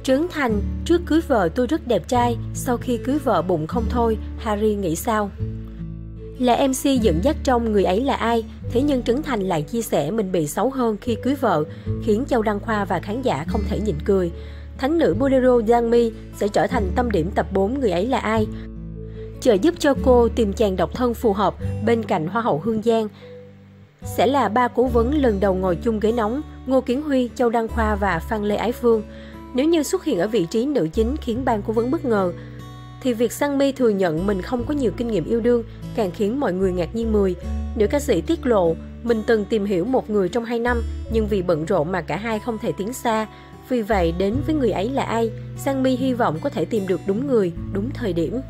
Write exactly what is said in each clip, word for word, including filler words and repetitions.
Trấn Thành, trước cưới vợ tôi rất đẹp trai, sau khi cưới vợ bụng không thôi, Harry nghĩ sao? Là em xê dẫn dắt trong Người ấy là ai, thế nhưng Trấn Thành lại chia sẻ mình bị xấu hơn khi cưới vợ, khiến Châu Đăng Khoa và khán giả không thể nhịn cười. Thánh nữ Bolero Giang Mi sẽ trở thành tâm điểm tập bốn Người ấy là ai, trợ giúp cho cô tìm chàng độc thân phù hợp bên cạnh Hoa hậu Hương Giang. Sẽ là ba cố vấn lần đầu ngồi chung ghế nóng, Ngô Kiến Huy, Châu Đăng Khoa và Phan Lê Ái Phương. Nếu như xuất hiện ở vị trí nữ chính khiến ban cố vấn bất ngờ, thì việc Giang Mi thừa nhận mình không có nhiều kinh nghiệm yêu đương càng khiến mọi người ngạc nhiên mười. Nữ ca sĩ tiết lộ mình từng tìm hiểu một người trong hai năm, nhưng vì bận rộn mà cả hai không thể tiến xa. Vì vậy, đến với Người ấy là ai, Giang Mi hy vọng có thể tìm được đúng người, đúng thời điểm.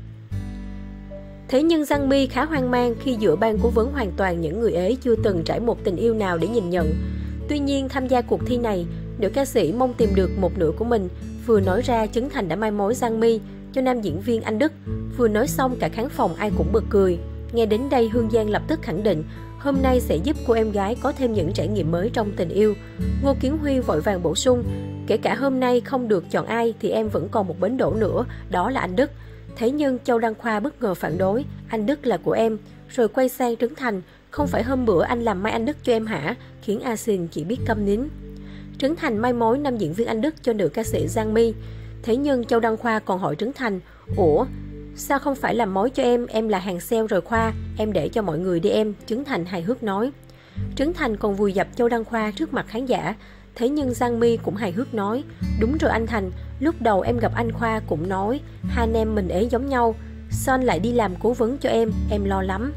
Thế nhưng Giang Mi khá hoang mang khi giữa ban cố vấn hoàn toàn những người ấy chưa từng trải một tình yêu nào để nhìn nhận. Tuy nhiên, tham gia cuộc thi này, nữ ca sĩ mong tìm được một nửa của mình, vừa nói ra Trấn Thành đã mai mối Giang Mi cho nam diễn viên Anh Đức, vừa nói xong cả khán phòng ai cũng bật cười. Nghe đến đây, Hương Giang lập tức khẳng định hôm nay sẽ giúp cô em gái có thêm những trải nghiệm mới trong tình yêu. Ngô Kiến Huy vội vàng bổ sung, kể cả hôm nay không được chọn ai thì em vẫn còn một bến đỗ nữa, đó là anh Đức. Thế nhưng Châu Đăng Khoa bất ngờ phản đối, anh Đức là của em, rồi quay sang Trấn Thành, không phải hôm bữa anh làm mai anh Đức cho em hả, khiến A Xin chỉ biết câm nín. Trấn Thành mai mối nam diễn viên Anh Đức cho nữ ca sĩ Giang Mi. Thế nhưng Châu Đăng Khoa còn hỏi Trấn Thành, ủa, sao không phải làm mối cho em, em là hàng sale rồi Khoa, em để cho mọi người đi em, Trấn Thành hài hước nói. Trấn Thành còn vùi dập Châu Đăng Khoa trước mặt khán giả. Thế nhưng Giang Mi cũng hài hước nói, đúng rồi anh Thành, lúc đầu em gặp anh Khoa cũng nói, hai anh em mình ế giống nhau, sao anh lại đi làm cố vấn cho em, em lo lắm.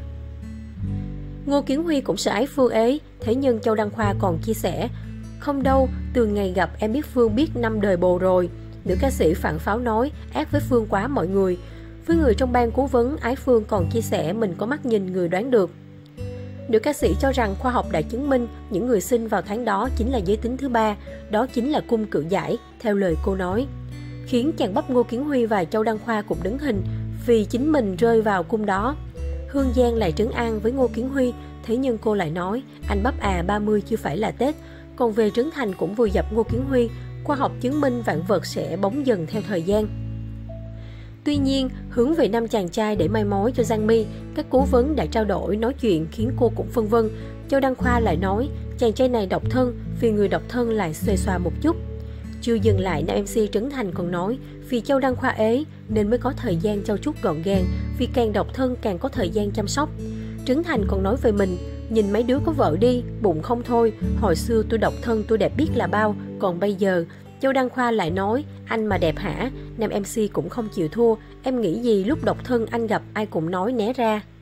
Ngô Kiến Huy cũng sợ ái Phương ế, thế nhưng Châu Đăng Khoa còn chia sẻ, không đâu, từ ngày gặp em biết Phương biết năm đời bồ rồi. Nữ ca sĩ phản pháo nói, ác với Phương quá mọi người. Với người trong ban cố vấn, Ái Phương còn chia sẻ mình có mắt nhìn người đoán được. Nữ ca sĩ cho rằng khoa học đã chứng minh những người sinh vào tháng đó chính là giới tính thứ ba, đó chính là cung cự giải, theo lời cô nói. Khiến chàng bắp Ngô Kiến Huy và Châu Đăng Khoa cũng đứng hình vì chính mình rơi vào cung đó. Hương Giang lại trấn an với Ngô Kiến Huy, thế nhưng cô lại nói, anh bắp à ba mươi chưa phải là Tết. Còn về Trấn Thành cũng vùi dập Ngô Kiến Huy, khoa học chứng minh vạn vật sẽ bóng dần theo thời gian. Tuy nhiên, hướng về năm chàng trai để mai mối cho Giang Mi, các cố vấn đã trao đổi nói chuyện khiến cô cũng phân vân. Châu Đăng Khoa lại nói, chàng trai này độc thân, vì người độc thân lại xuề xòa một chút. Chưa dừng lại, nam em xê Trấn Thành còn nói, vì Châu Đăng Khoa ế nên mới có thời gian trau chuốt gọn gàng, vì càng độc thân càng có thời gian chăm sóc. Trấn Thành còn nói về mình, nhìn mấy đứa có vợ đi, bụng không thôi, hồi xưa tôi độc thân tôi đẹp biết là bao, còn bây giờ. Châu Đăng Khoa lại nói, anh mà đẹp hả? Nam em xê cũng không chịu thua, em nghĩ gì lúc độc thân anh gặp ai cũng nói né ra.